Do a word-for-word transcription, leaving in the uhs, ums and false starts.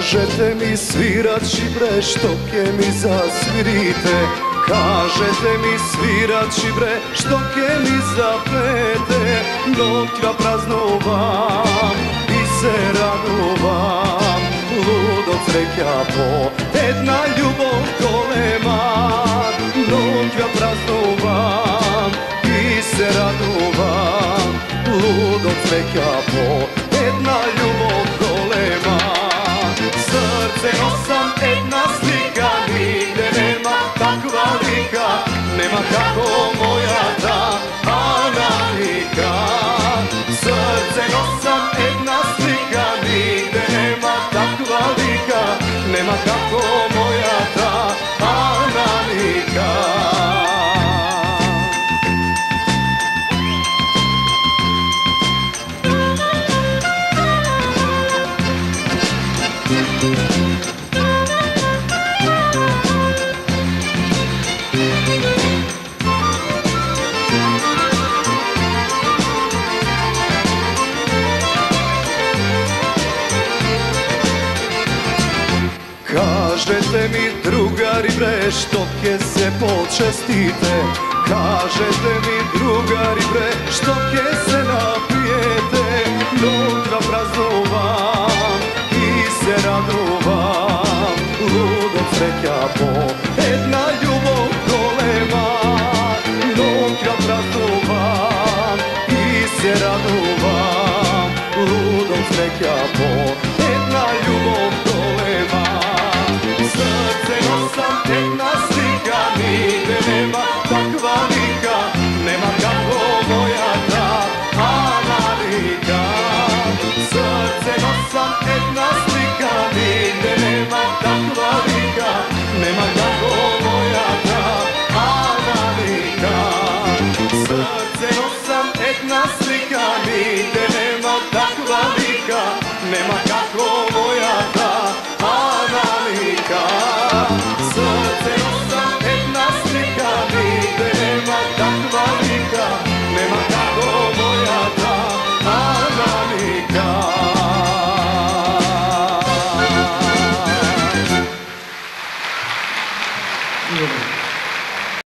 Kažete mi svirat šibre, štoke mi zasvirite. Kažete mi svirat šibre, štoke mi zapete. Noćva praznovam i se radovam, ludo crekja po jedna ljubav golema. Noćva praznovam i se radovam, ludo crekja po jedna ljubav golema. Srce nosam, jedna slika, nigde nema takva lika, nema kako moja ta Analika. Srce nosam, jedna slika, nigde nema takva lika, nema kako moja ta Analika. Kažete mi drugari bre, štoke se počestite. Kažete mi drugari bre, štoke se napijete. Noćva praznovam i se radovam, ludo crekja po jedna ljubav golema. Noćva praznovam i se radovam, ludo crekja po jedna ljubav golema. Srce nosam, jedna slika, nigde nema takva lika, nema kako moja ta Analika. Srce nosam, jedna slika, nigde nema takva lika, nema kako moja ta Analika. Srce nosam, jedna slika, nigde nema takva lika.